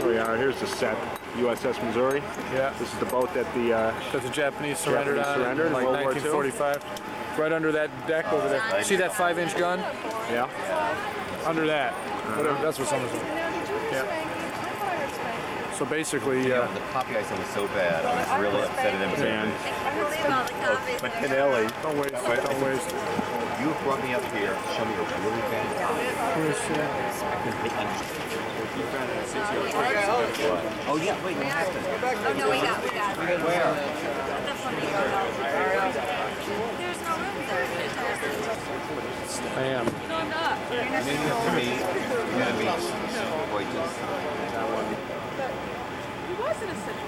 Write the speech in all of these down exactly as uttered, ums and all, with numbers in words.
Here we are. Here's the set. U S S Missouri. Yeah. This is the boat that the uh, that the Japanese surrendered Japanese on surrendered in like in World War nineteen forty-five. Right under that deck over there. See that five-inch gun? Yeah. Under that. Uh-huh. Whatever. That's what someone's doing. Yeah. So basically, uh, the copy I said was so bad. I was really upset at him. But Canelli, don't waste. Don't waste. You brought me up here to show me a really bad Oh yeah, wait, what happened? Oh no, we got, we got. Where? There's no room there. I am. You need to meet, you gotta meet Voices. He wasn't a sitting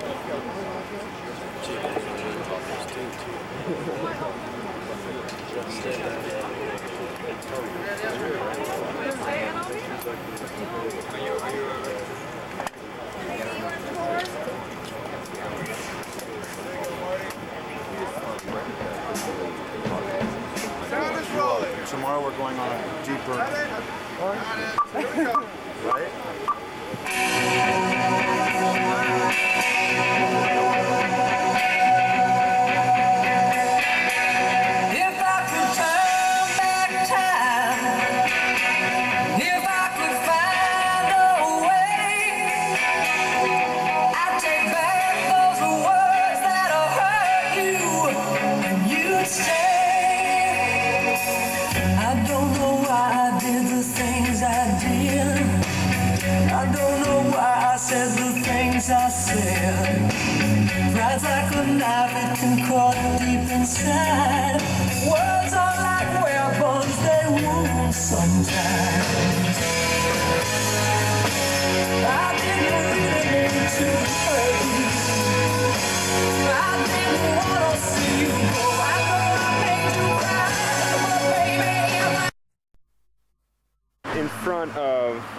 Tomorrow we're going on a deeper. Right? I said, rides like a knife, it can cut deep inside. Words are like weapons, they wound sometimes. I didn't really mean to hurt you. I didn't want to see you go. I know I made you cry, but baby, in front of